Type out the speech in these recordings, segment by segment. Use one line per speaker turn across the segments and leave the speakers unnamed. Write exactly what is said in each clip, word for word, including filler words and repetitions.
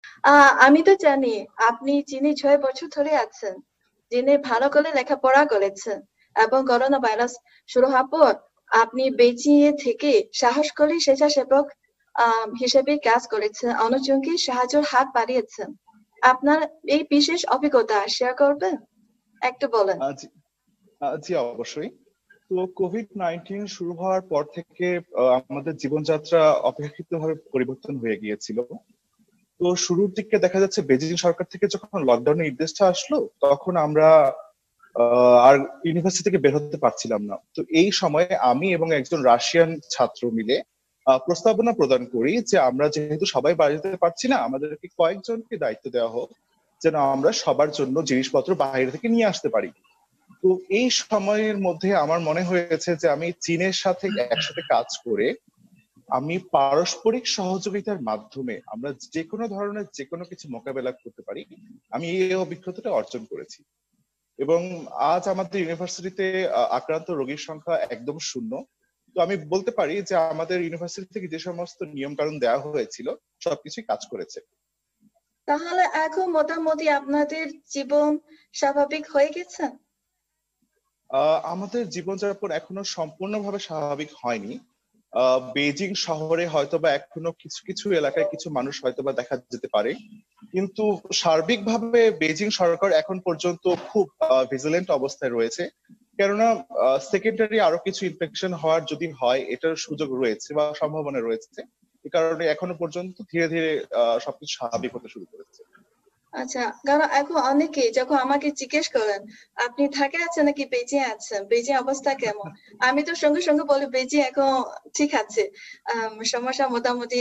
আহ আমি তো জানি আপনি চীনে ছয় বছর ধরে আছেন, চীনে ভালো করে লেখাপড়া করেছেন এবং করোনা ভাইরাস শুরু হওয়ার পর আপনি বেইজিং এ থেকে সাহস করে স্বেচ্ছাসেবক আহ হিসেবে কাজ করেছেন, অন্যজনকে সাহায্যের হাত বাড়িয়েছেন। আপনার এই বিশেষ অভিজ্ঞতা শেয়ার করবেন, একটু বলেন।
আহ, জি আহ, জি, অবশ্যই। তো কোভিড নাইন্টিন শুরু হওয়ার পর থেকে আহ, আমাদের জীবনযাত্রা অপেক্ষাকৃতভাবে পরিবর্তন হয়ে গিয়েছিল। তো শুরুর দিকে দেখা যাচ্ছে বেজিং সরকার থেকে যখন লকডাউনের নির্দেশটা আসলো, তখন আমরা আহ, আর ইউনিভার্সিটি থেকে বের হতে পারছিলাম না। তো এই সময়ে আমি এবং একজন রাশিয়ান ছাত্র মিলে আহ, প্রস্তাবনা প্রদান করি যে আমরা যেহেতু সবাই বাড়িতে পারছি না, আমাদেরকে কয়েকজনকে দায়িত্ব দেওয়া হোক যেন আমরা সবার জন্য জিনিসপত্র বাইরে থেকে নিয়ে আসতে পারি। তো এই সময়ের মধ্যে আমার মনে হয়েছে যে আমি চীনের সাথে একসাথে কাজ করে আমি পারস্পরিক সহযোগিতার মাধ্যমে আমরা যে কোনো ধরনের যে কোনো কিছু মোকাবেলা করতে পারি, আমি এই অভিজ্ঞতাটা অর্জন করেছি। এবং আজ আমাদের ইউনিভার্সিটিতে আক্রান্ত রোগীর সংখ্যা একদম শূন্য। তো আমি বলতে পারি যে আমাদের ইউনিভার্সিটি থেকে যে সমস্ত নিয়ম কানুন দেওয়া হয়েছিল সবকিছুই কাজ করেছে।
তাহলে এখন মোটামুটি আপনাদের জীবন স্বাভাবিক হয়ে গেছে?
আহ আমাদের জীবনযাপন এখনো সম্পূর্ণভাবে স্বাভাবিক হয়নি। আহ বেজিং শহরে হয়তোবা এখনো কিছু কিছু এলাকায় কিছু মানুষ হয়তোবা দেখা যেতে পারে, কিন্তু সার্বিকভাবে বেজিং সরকার এখন পর্যন্ত খুব ভিজিলেন্ট অবস্থায় রয়েছে। কেননা সেকেন্ডারি আরো কিছু ইনফেকশন হওয়ার যদি হয়, এটার সুযোগ রয়েছে বা সম্ভাবনা রয়েছে। এই কারণে এখনো পর্যন্ত ধীরে ধীরে আহ সবকিছু স্বাভাবিক হতে শুরু করেছে।
আচ্ছা, কারণ এখন অনেকেই যখন আমাকে জিজ্ঞেস করেন আপনি ঢাকায় আছেন নাকি বেইজিং আছেন, বেইজিং অবস্থা কেমন, আমি তো সঙ্গে সঙ্গে বলি বেইজিং এখন ঠিক আছে, আম, সমস্যা মোটামুটি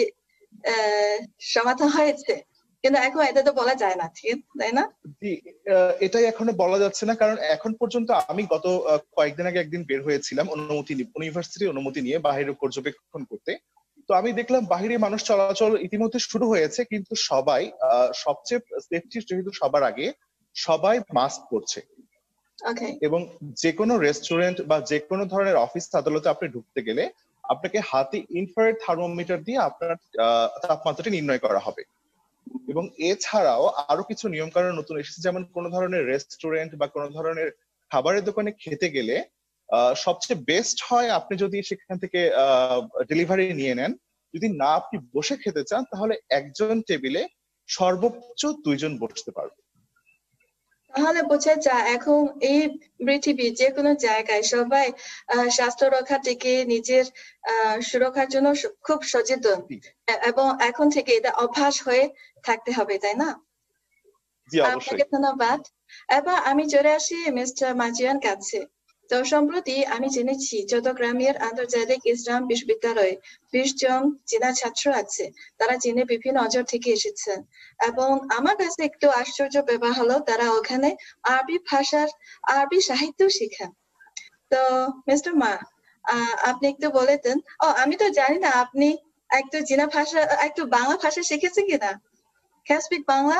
আহ সমাধান হয়েছে, কিন্তু এখন এটা তো বলা যায় না, ঠিক তাই না?
জি, আহ, এটাই এখনো বলা যাচ্ছে না, কারণ এখন পর্যন্ত আমি গত আহ, কয়েকদিন আগে একদিন বের হয়েছিলাম অনুমতি ইউনিভার্সিটির অনুমতি নিয়ে বাইরে পর্যবেক্ষণ করতে। তো আমি দেখলাম বাহিরে মানুষ চলাচল ইতিমধ্যে শুরু হয়েছে, কিন্তু সবাই আহ, সবচেয়ে সেফটি যেহেতু সবার আগে, সবাই মাস্ক পরছে।
ওকে।
এবং যে কোনো রেস্টুরেন্ট বা যে কোনো ধরনের অফিস আদালতে আপনি ঢুকতে গেলে আপনাকে হাতে ইনফ্রারেড থার্মোমিটার দিয়ে আপনার আহ, তাপমাত্রাটি নির্ণয় করা হবে। এবং এছাড়াও আরো কিছু নিয়ম কানুন নতুন এসেছে, যেমন কোনো ধরনের রেস্টুরেন্ট বা কোনো ধরনের খাবারের দোকানে খেতে গেলে আহ, সবচেয়ে বেস্ট হয় আপনি যদি সেখান থেকে ডেলিভারি নিয়ে নেন। যদি না আপনি বসে খেতে চান, তাহলে একজন টেবিলে সর্বোচ্চ দুইজন বসতে পারবে।
তাহলে বোঝা যায় এখন এই পৃথিবীর যে কোনো জায়গায় সবাই আহ স্বাস্থ্য রক্ষা থেকে নিজের আহ সুরক্ষার জন্য স- খুব সচেতন,
জি,
এ- এবং এখন থেকে এটা অভ্যাস হয়ে থাকতে হবে, তাই না?
জি, অবশ্যই।
আপনাকে ধন্যবাদ। এবার আমি চলে আসি মিস্টার মাজিয়ান কাছে। তো সম্প্রতি আমি জেনেছি চট্টগ্রামের আন্তর্জাতিক ইসলাম বিশ্ববিদ্যালয়ে বিশ জন চীনা ছাত্র আছে। তারা চীনে বিভিন্ন অঞ্চল থেকে এসেছেন এবং আমার কাছে একটু আশ্চর্য ব্যাপার হলো তারা ওখানে আরবি ভাষার আরবি সাহিত্য শেখেন। তো মিস্টার মা, আহ, আপনি একটু বলে দেন। ও, আমি তো জানি না আপনি একটু চীনা ভাষা একটু বাংলা ভাষা শিখেছেন কিনা। Can speak Bangla?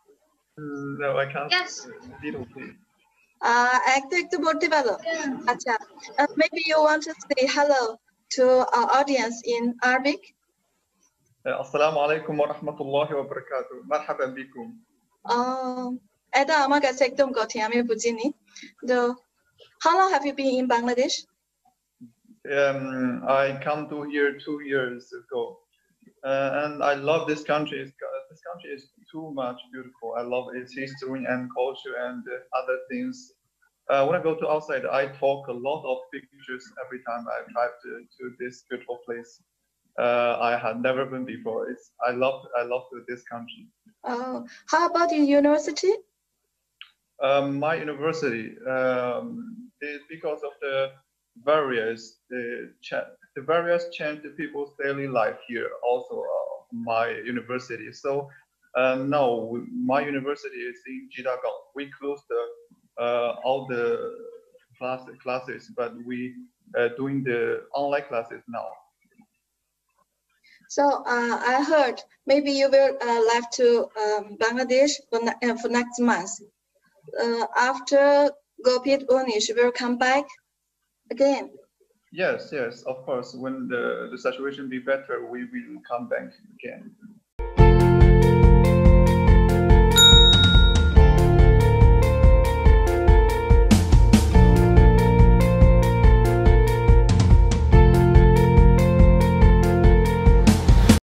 Mm, No, I can't. Yes. Little please.
Uh, একটু একটু বলতে পারো? আচ্ছা, uh, maybe you want to say hello to our audience in Arabic.
السلام عليكم ورحمة الله وبركاته. مرحبا بكم.
Um, এটা আমার কাছে একদম কঠিন, আমি বুঝিনি। তো how long have you been in Bangladesh?
Um, I come to here two years ago, uh, and I love this country. It's, this country is too much beautiful. I love its history and culture and uh, other things. Uh, when I go to outside, I talk a lot of pictures every time I drive to, to this beautiful place. Uh, I had never been before. It's I love I love this country.
Oh, how about your university?
Um, my university, um, is because of the various the cha- the various change the people's daily life here. Also, uh, my university. So uh, no, we- my university is in Chittagong. We closed the, uh, all the class classes, but we uh, doing the online classes now.
So uh, I heard maybe you will uh, leave to um, Bangladesh for, ne- uh, for next month. Uh, after COVID Unish will come back again.
Yes, yes, of course. When the the situation be better, we will come back again.